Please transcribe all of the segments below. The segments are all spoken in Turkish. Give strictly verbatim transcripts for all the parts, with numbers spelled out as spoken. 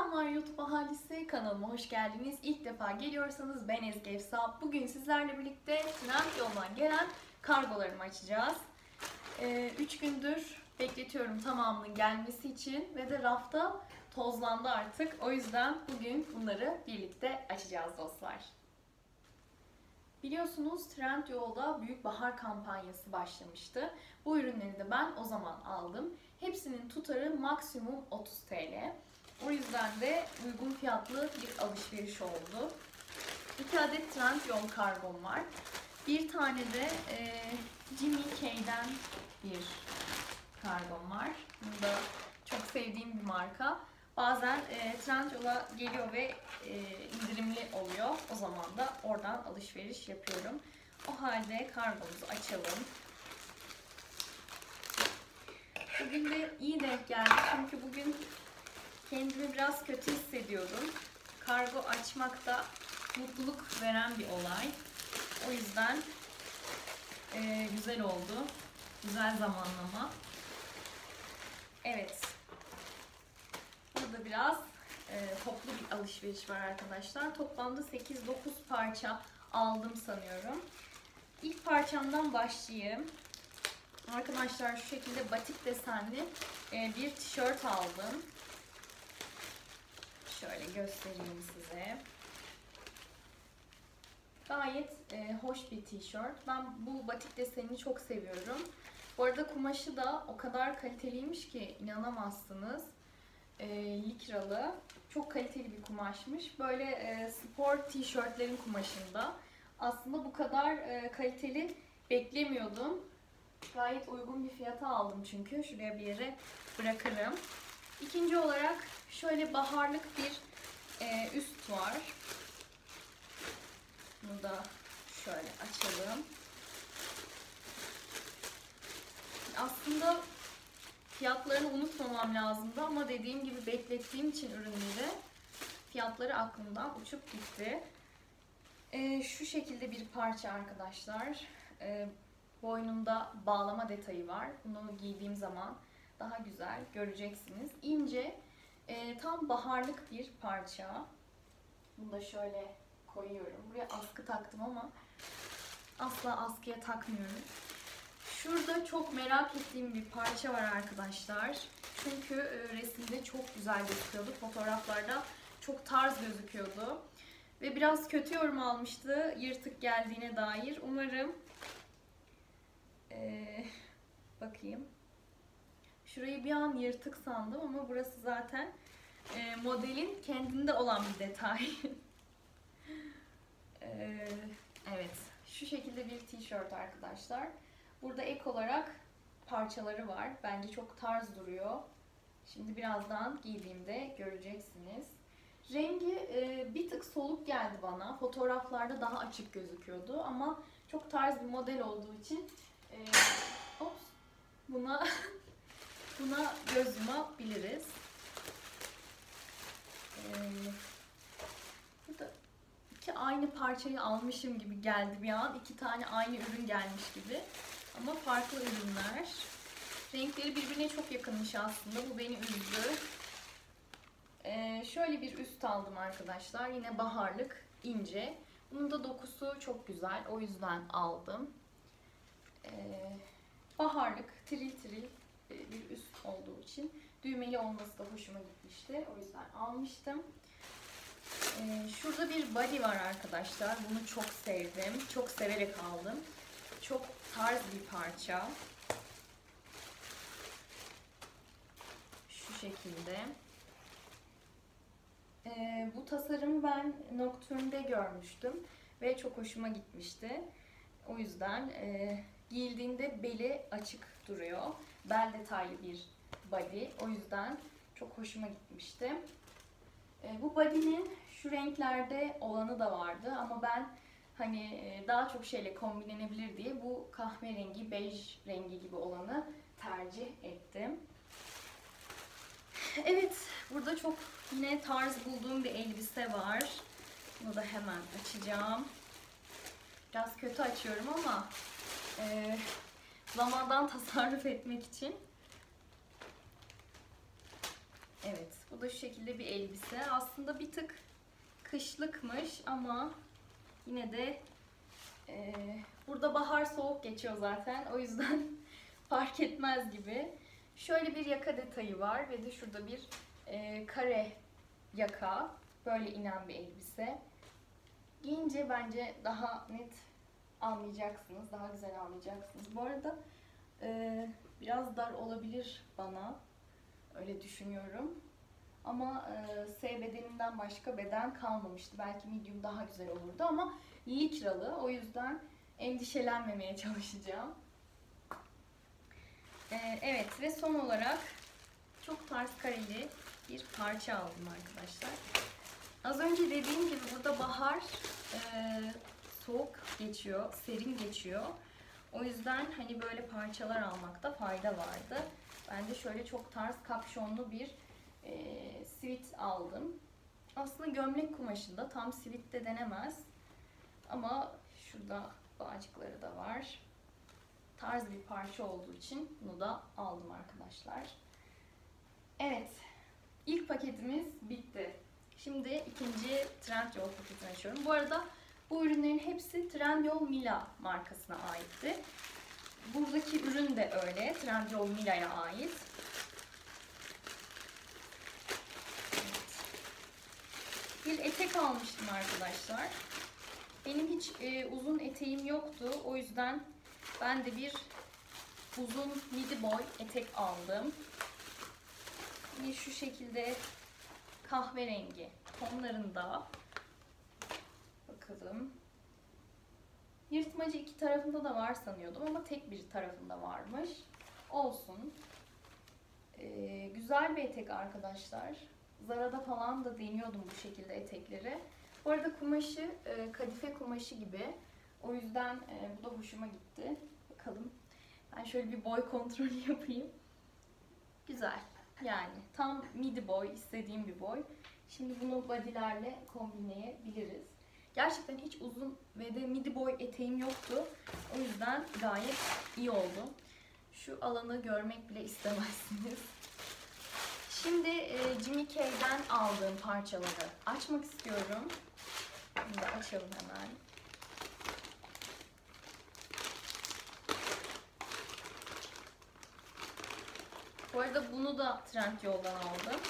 Selamlar YouTube ahalisi, kanalıma hoş geldiniz. İlk defa geliyorsanız ben Ezgi Efsa. Bugün sizlerle birlikte Trendyol'dan gelen kargolarımı açacağız. üç ee, gündür bekletiyorum tamamının gelmesi için ve de rafta tozlandı artık. O yüzden bugün bunları birlikte açacağız dostlar. Biliyorsunuz Trendyol'da büyük bahar kampanyası başlamıştı. Bu ürünleri de ben o zaman aldım. Hepsinin tutarı maksimum otuz TL. O yüzden de uygun fiyatlı bir alışveriş oldu. iki adet Trendyol kargom var. Bir tane de e, Jimmy K'den bir kargom var. Bu da çok sevdiğim bir marka. Bazen e, Trendyol'a geliyor ve e, indirimli oluyor. O zaman da oradan alışveriş yapıyorum. O halde kargomuzu açalım. Bugün de iyi denk geldi çünkü bugün kendimi biraz kötü hissediyordum. Kargo açmak da mutluluk veren bir olay. O yüzden e, güzel oldu. Güzel zamanlama. Evet. Burada biraz e, toplu bir alışveriş var arkadaşlar. Toplamda sekiz dokuz parça aldım sanıyorum. İlk parçamdan başlayayım. Arkadaşlar şu şekilde batik desenli e, bir tişört aldım. Şöyle göstereyim size. Gayet e, hoş bir tişört. Ben bu batik desenini çok seviyorum. Bu arada kumaşı da o kadar kaliteliymiş ki inanamazsınız. E, likralı. Çok kaliteli bir kumaşmış. Böyle e, spor tişörtlerin kumaşında. Aslında bu kadar e, kaliteli beklemiyordum. Gayet uygun bir fiyata aldım çünkü. Şuraya bir yere bırakırım. İkinci olarak şöyle baharlık bir e, üst var. Bunu da şöyle açalım. Aslında fiyatlarını unutmamam lazımdı ama dediğim gibi beklettiğim için ürünleri fiyatları aklımdan uçup gitti. E, şu şekilde bir parça arkadaşlar. E, boynunda bağlama detayı var. Bunu giydiğim zaman daha güzel göreceksiniz. İnce, e, tam baharlık bir parça. Bunu da şöyle koyuyorum. Buraya askı taktım ama asla askıya takmıyorum. Şurada çok merak ettiğim bir parça var arkadaşlar. Çünkü e, resimde çok güzel gözüküyordu. Fotoğraflarda çok tarz gözüküyordu. Ve biraz kötü yorum almıştı yırtık geldiğine dair. Umarım e, bakayım. Şurayı bir an yırtık sandım ama burası zaten e, modelin kendinde olan bir detay. e, evet, şu şekilde bir tişört arkadaşlar. Burada ek olarak parçaları var. Bence çok tarz duruyor. Şimdi birazdan giydiğimde göreceksiniz. Rengi e, bir tık soluk geldi bana. Fotoğraflarda daha açık gözüküyordu ama çok tarz bir model olduğu için e, ops, buna buna göz yumabiliriz. Ee, burada iki aynı parçayı almışım gibi geldi bir an. İki tane aynı ürün gelmiş gibi. Ama farklı ürünler. Renkleri birbirine çok yakınmış aslında. Bu beni üzdü. Ee, şöyle bir üst aldım arkadaşlar. Yine baharlık, ince. Bunun da dokusu çok güzel. O yüzden aldım. Ee, baharlık, tiril tiril bir üst olduğu için düğmeli olması da hoşuma gitmişti. O yüzden almıştım. Ee, şurada bir body var arkadaşlar. Bunu çok sevdim. Çok severek aldım. Çok tarz bir parça. Şu şekilde. Ee, bu tasarımı ben Nocturne'de görmüştüm. Ve çok hoşuma gitmişti. O yüzden e, giyildiğinde beli açık duruyor. Bel detaylı bir body. O yüzden çok hoşuma gitmişti. E, bu body'nin şu renklerde olanı da vardı ama ben hani e, daha çok şeyle kombinlenebilir diye bu kahverengi, bej rengi gibi olanı tercih ettim. Evet, burada çok yine tarz bulduğum bir elbise var. Bunu da hemen açacağım. Biraz kötü açıyorum ama e, zamandan tasarruf etmek için. Evet, bu da şu şekilde bir elbise. Aslında bir tık kışlıkmış ama yine de e, burada bahar soğuk geçiyor zaten. O yüzden fark etmez gibi. Şöyle bir yaka detayı var ve de şurada bir e, kare yaka. Böyle inen bir elbise. Giyince bence daha net anlayacaksınız. Daha güzel anlayacaksınız. Bu arada e, biraz dar olabilir bana. Öyle düşünüyorum. Ama e, S bedeninden başka beden kalmamıştı. Belki medium daha güzel olurdu ama likralı. O yüzden endişelenmemeye çalışacağım. E, evet ve son olarak çok tarz kareli bir parça aldım arkadaşlar. Az önce dediğim gibi burada bahar e, soğuk geçiyor, serin geçiyor. O yüzden hani böyle parçalar almakta fayda vardı. Ben de şöyle çok tarz kapşonlu bir e, sivit aldım. Aslında gömlek kumaşında, tam sivit de denemez. Ama şurada bağcıkları da var. Tarz bir parça olduğu için bunu da aldım arkadaşlar. Evet, ilk paketimiz bitti. Şimdi ikinci Trendyol paketini açıyorum. Bu arada bu ürünlerin hepsi Trendyol Mila markasına aitti. Buradaki ürün de öyle, Trendyol Mila'ya ait. Evet. Bir etek almıştım arkadaşlar. Benim hiç e, uzun eteğim yoktu. O yüzden ben de bir uzun midi boy etek aldım. Yine şu şekilde kahverengi tonlarında. Bakalım. Yırtmacı iki tarafında da var sanıyordum ama tek bir tarafında varmış. Olsun. Ee, güzel bir etek arkadaşlar. Zara'da falan da deniyordum bu şekilde etekleri. Bu arada kumaşı e, kadife kumaşı gibi. O yüzden e, bu da hoşuma gitti. Bakalım. Ben şöyle bir boy kontrolü yapayım. Güzel. Yani tam midi boy, istediğim bir boy. Şimdi bunu body'lerle kombinleyebiliriz. Gerçekten hiç uzun ve de midi boy eteğim yoktu. O yüzden gayet iyi oldu. Şu alanı görmek bile istemezsiniz. Şimdi e, Jimmy Kay'den aldığım parçaları açmak istiyorum. Bunu da açalım hemen. Bu arada bunu da Trendyol'dan aldım.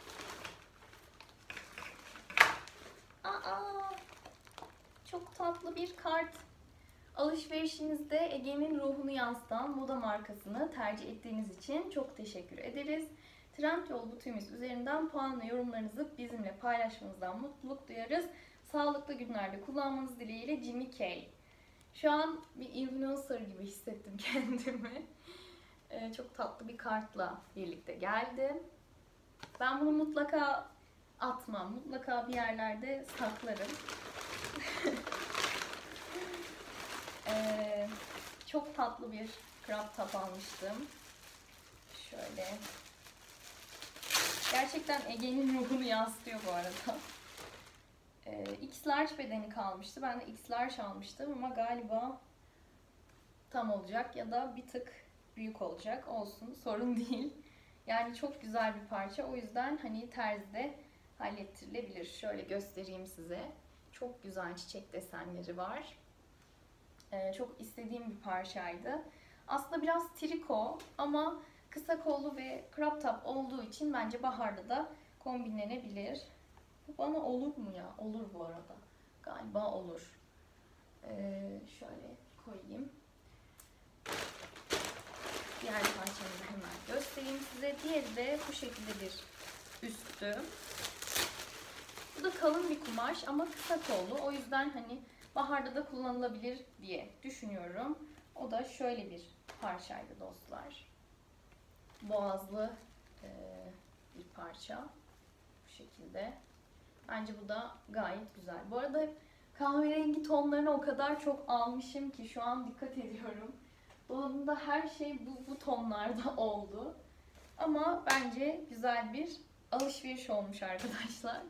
Aa, çok tatlı bir kart. Alışverişinizde Ege'nin ruhunu yansıtan moda markasını tercih ettiğiniz için çok teşekkür ederiz. Trendyol butiğimiz üzerinden puan ve yorumlarınızı bizimle paylaşmanızdan mutluluk duyarız. Sağlıklı günlerde kullanmanız dileğiyle Jimmy Kay. Şu an bir influencer gibi hissettim kendimi. Ee, çok tatlı bir kartla birlikte geldi. Ben bunu mutlaka atmam. Mutlaka bir yerlerde saklarım. ee, çok tatlı bir crop top almıştım. Şöyle. Gerçekten Ege'nin ruhunu yansıtıyor bu arada. Ee, X large bedeni kalmıştı. Ben de X large almıştım ama galiba tam olacak ya da bir tık büyük olacak. Olsun, sorun değil. Yani çok güzel bir parça. O yüzden hani terzide hallettirilebilir. Şöyle göstereyim size. Çok güzel çiçek desenleri var. Ee, çok istediğim bir parçaydı. Aslında biraz triko ama kısa kollu ve crop top olduğu için bence baharda da kombinlenebilir. Bu bana olur mu ya? Olur bu arada. Galiba olur. Ee, şöyle koyayım. Diğer parçamızı hemen göstereyim size. Diğeri de bu şekilde bir üstü. Bu da kalın bir kumaş ama kısa kollu. O yüzden hani baharda da kullanılabilir diye düşünüyorum. O da şöyle bir parçaydı dostlar. Boğazlı e, bir parça. Bu şekilde. Bence bu da gayet güzel. Bu arada kahverengi tonlarını o kadar çok almışım ki şu an dikkat ediyorum. Dolabımda her şey bu, bu tonlarda oldu. Ama bence güzel bir alışveriş olmuş arkadaşlar.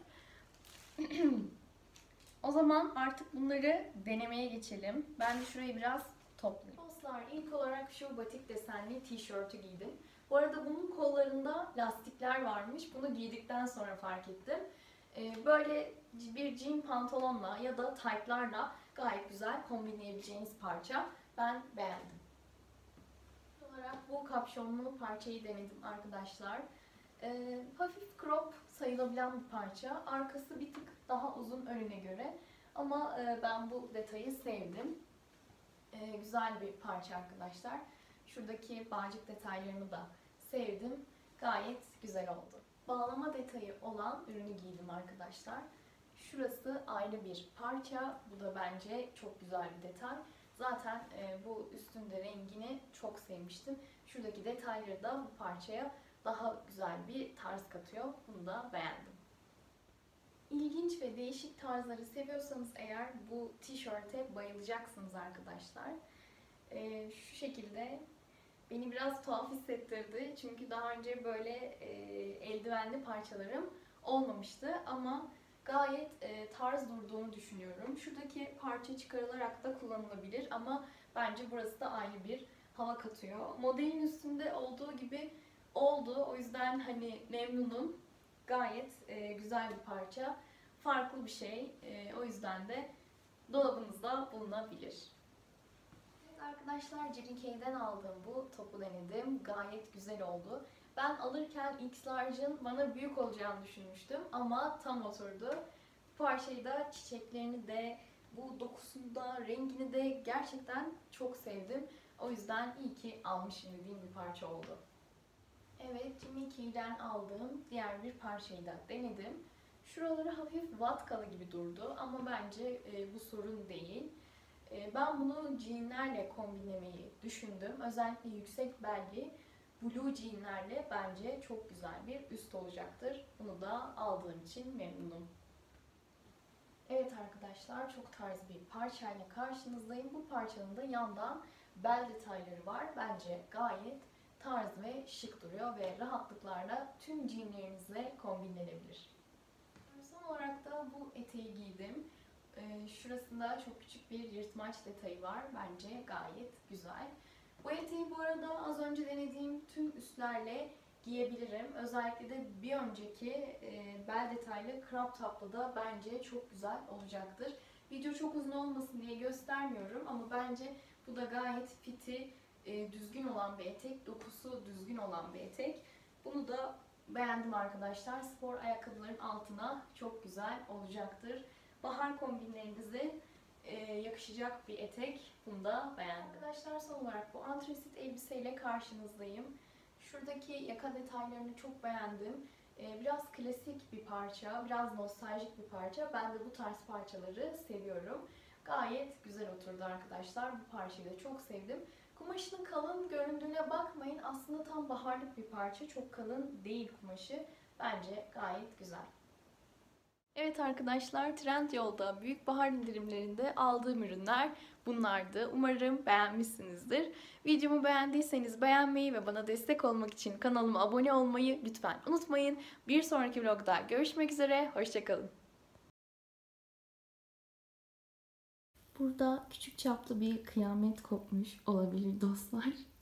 O zaman artık bunları denemeye geçelim. Ben de şurayı biraz toplayayım. Dostlar ilk olarak şu batik desenli tişörtü giydim. Bu arada bunun kollarında lastikler varmış. Bunu giydikten sonra fark ettim. Ee, böyle bir jean pantolonla ya da taytlarla gayet güzel kombinleyebileceğiniz parça. Ben beğendim. Olarak bu kapşonlu parçayı denedim arkadaşlar. Ee, hafif crop sayılabilen bir parça. Arkası bir tık daha uzun önüne göre. Ama e, ben bu detayı sevdim. E, güzel bir parça arkadaşlar. Şuradaki bağcık detaylarını da sevdim. Gayet güzel oldu. Bağlama detayı olan ürünü giydim arkadaşlar. Şurası ayrı bir parça. Bu da bence çok güzel bir detay. Zaten e, bu üstünde rengini çok sevmiştim. Şuradaki detayları da bu parçaya daha güzel bir tarz katıyor. Bunu da beğendim. İlginç ve değişik tarzları seviyorsanız eğer bu tişörte bayılacaksınız arkadaşlar. Ee, şu şekilde beni biraz tuhaf hissettirdi. Çünkü daha önce böyle e, eldivenli parçalarım olmamıştı ama gayet e, tarz durduğunu düşünüyorum. Şuradaki parça çıkarılarak da kullanılabilir ama bence burası da aynı bir hava katıyor. Modelin üstünde olduğu gibi oldu. O yüzden hani memnunum. Gayet e, güzel bir parça. Farklı bir şey. E, o yüzden de dolabınızda bulunabilir. Evet arkadaşlar, J K K'den aldığım bu topu denedim. Gayet güzel oldu. Ben alırken X Large'ın bana büyük olacağını düşünmüştüm ama tam oturdu. Bu parçayı da, çiçeklerini de, bu dokusunu da, rengini de gerçekten çok sevdim. O yüzden iyi ki almışım dediğim bir parça oldu. Evet, Jimmy Key'den aldığım diğer bir parçayı da denedim. Şuraları hafif vatkalı gibi durdu ama bence e, bu sorun değil. E, ben bunu jeanlerle kombinlemeyi düşündüm. Özellikle yüksek belli blue jeanlerle bence çok güzel bir üst olacaktır. Bunu da aldığım için memnunum. Evet arkadaşlar, çok tarz bir parçayla karşınızdayım. Bu parçanın da yandan bel detayları var. Bence gayet tarz ve şık duruyor ve rahatlıklarla tüm jeanlerinizle kombinlenebilir. Son olarak da bu eteği giydim. Ee, şurasında çok küçük bir yırtmaç detayı var. Bence gayet güzel. Bu eteği bu arada az önce denediğim tüm üstlerle giyebilirim. Özellikle de bir önceki e, bel detaylı crop top'la da bence çok güzel olacaktır. Video çok uzun olmasın diye göstermiyorum ama bence bu da gayet fiti, e, düzgün olan bir etek, dokusu düzgün olan bir etek. Bunu da beğendim arkadaşlar. Spor ayakkabıların altına çok güzel olacaktır. Bahar kombinlerinize e, yakışacak bir etek. Bunu da beğendim. Arkadaşlar, son olarak bu antrasit elbiseyle karşınızdayım. Şuradaki yaka detaylarını çok beğendim. E, biraz klasik bir parça, biraz nostaljik bir parça. Ben de bu tarz parçaları seviyorum. Gayet güzel oturdu arkadaşlar. Bu parçayı da çok sevdim. Kumaşının kalın göründüğüne bakmayın. Aslında tam baharlık bir parça. Çok kalın değil kumaşı. Bence gayet güzel. Evet arkadaşlar, Trendyol'da büyük bahar indirimlerinde aldığım ürünler bunlardı. Umarım beğenmişsinizdir. Videomu beğendiyseniz beğenmeyi ve bana destek olmak için kanalıma abone olmayı lütfen unutmayın. Bir sonraki vlogda görüşmek üzere, hoşça kalın. Burada küçük çaplı bir kıyamet kopmuş olabilir dostlar.